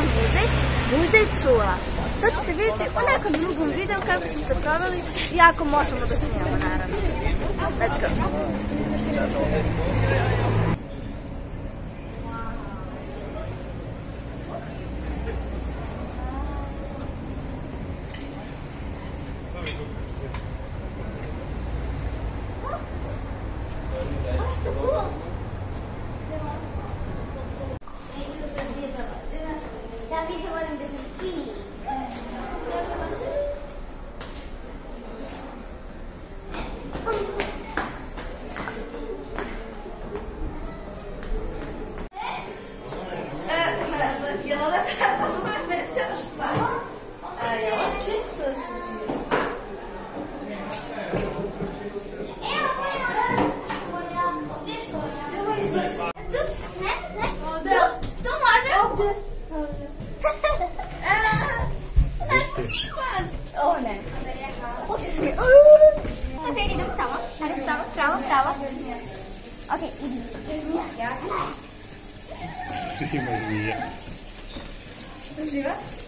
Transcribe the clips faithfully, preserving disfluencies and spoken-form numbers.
muzej, muzej čula. To ćete vidjeti u nekom drugom videu kako smo se proveli i ako možemo da snijemo, naravno. Let's go! Ja više volim da sam skinny. Jel ovo treba uvijek šta? Jel ovo čisto slijedno? Ovo ne. Ovdje smo. Ok, idemo pravo. Pravo, pravo, pravo. Ok, idemo. Ima zmija. Živa?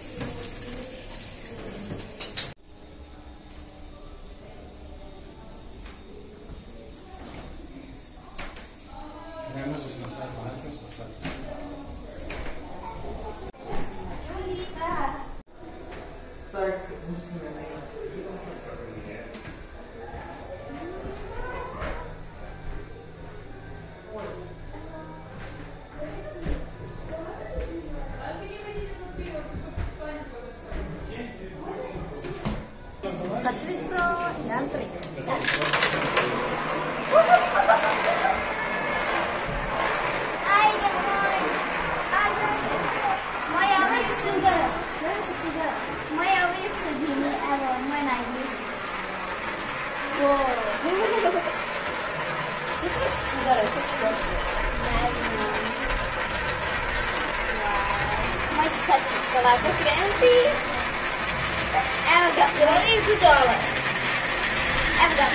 Ne možeš na sat, ne smiješ na sat. Tak, musíme nejít. Sad ću vidjeti pro jedan trik. Sad. Ajde, moj. Ajde. Moja ovo je sudara. Ovo je sudara. Moja ovo je sredini. Evo, moj najbliži. Sve smo se sudarali, sve se desilo. Ne znam. Moj će sad polako krenuti. Evo ga. I tu dole. Evo ga.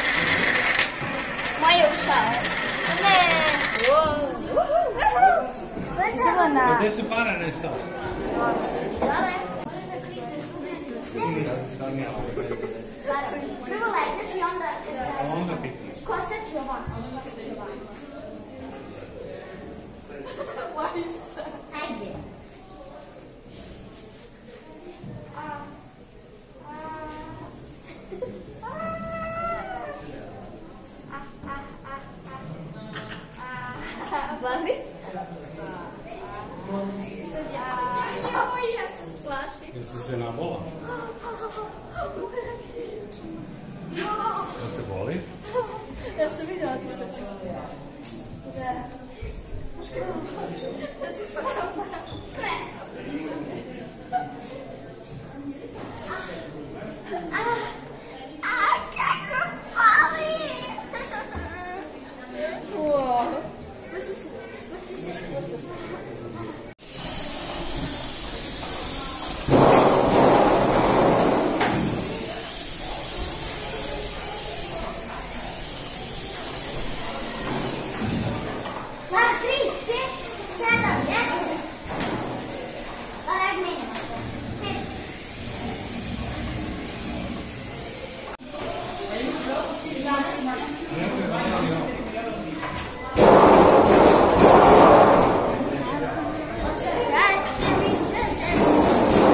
Moj je ušao. Ne. Idemo na... Gdje su para nestala? Dole. Stavnija ovo. Prvo legneš i onda... Onda pikneš. Ko se ti ovo? Bojim se. Ajde. Bali? Joj, ja sam slaši. Jel si se nabola? Jel te boli? Ja sam vidjela ti se. Da. Ja sam pravna. A, kako pali! Wow. Spusti se, spusti se, spusti se. Dva, tri, pet, sedam, deset. Oreg menjamo se. Pet. Šta će mi se desiti?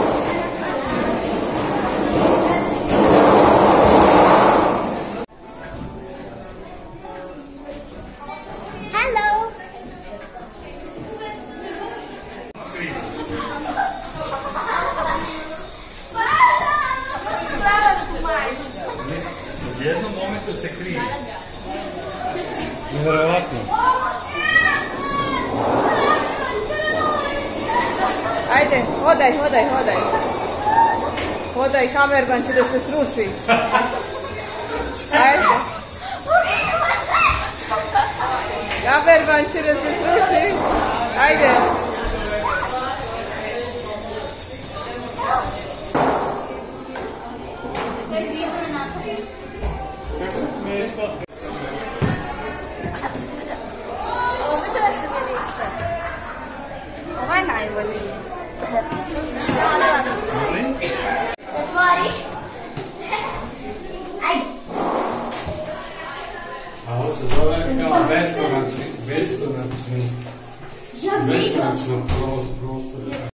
Hello. U jednom momentu se krije. Nevjerovatno. Ajde, hodaj, hodaj, hodaj. Hodaj, kamerman će da se sruši. Ajde. Kamerman će da se sruši. Ajde. Kako smiješno. Ovo je najbolji. A ovo se zove kao beskonačni, beskonačni, Ja vidim. beskonačno prostor.